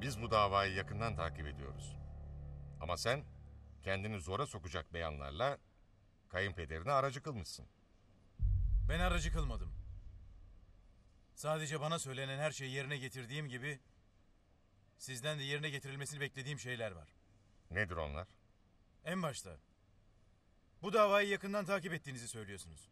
Biz bu davayı yakından takip ediyoruz. Ama sen kendini zora sokacak beyanlarla kayınpederine aracı kılmışsın. Ben aracı kılmadım. Sadece bana söylenen her şeyi yerine getirdiğim gibi sizden de yerine getirilmesini beklediğim şeyler var. Nedir onlar? En başta bu davayı yakından takip ettiğinizi söylüyorsunuz.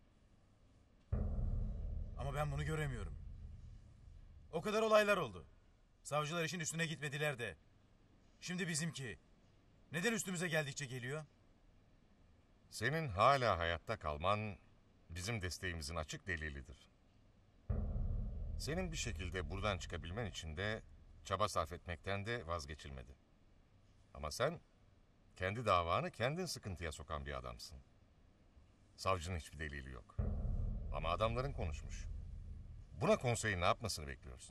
Ama ben bunu göremiyorum. O kadar olaylar oldu. Savcılar işin üstüne gitmediler de. Şimdi bizimki neden üstümüze geldikçe geliyor? Senin hala hayatta kalman bizim desteğimizin açık delilidir. Senin bir şekilde buradan çıkabilmen için de çaba sarf etmekten de vazgeçilmedi. Ama sen kendi davanı kendin sıkıntıya sokan bir adamsın. Savcının hiçbir delili yok. Ama adamların konuşmuş. Buna konseyin ne yapmasını bekliyorsun?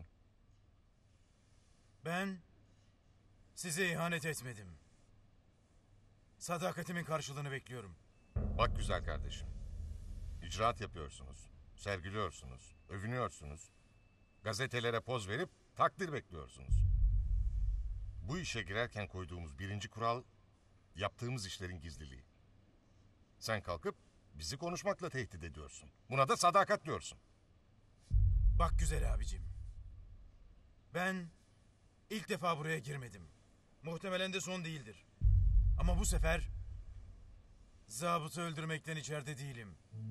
Ben size ihanet etmedim. Sadakatimin karşılığını bekliyorum. Bak güzel kardeşim. İcraat yapıyorsunuz, sergiliyorsunuz, övünüyorsunuz. Gazetelere poz verip takdir bekliyorsunuz. Bu işe girerken koyduğumuz birinci kural yaptığımız işlerin gizliliği. Sen kalkıp bizi konuşmakla tehdit ediyorsun. Buna da sadakat diyorsun. Bak güzel abicim. Ben ilk defa buraya girmedim. Muhtemelen de son değildir. Ama bu sefer zabıtı öldürmekten içeride değilim.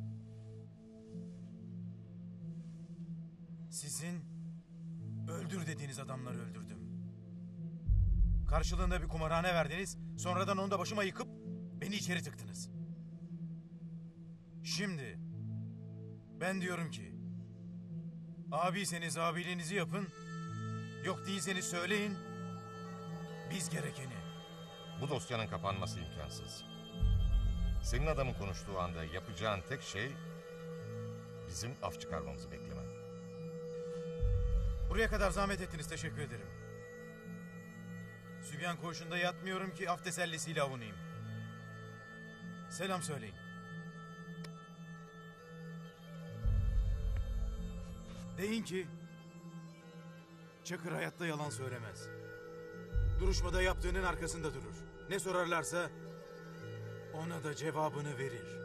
Sizin öldür dediğiniz adamları öldürdüm. Karşılığında bir kumarhane verdiniz, sonradan onu da başıma yıkıp beni içeri tıktınız. Şimdi ben diyorum ki abiyseniz abiliğinizi yapın, yok değilseniz söyleyin, biz gerekeni. Bu dosyanın kapanması imkansız. Senin adamın konuştuğu anda yapacağın tek şey bizim af çıkarmamızı beklemen. Buraya kadar zahmet ettiniz, teşekkür ederim. Sübyan koğuşunda yatmıyorum ki af tesellisiyle avunayım. Selam söyleyin. Deyin ki Çakır hayatta yalan söylemez. Duruşmada yaptığının arkasında durur. Ne sorarlarsa ona da cevabını verir.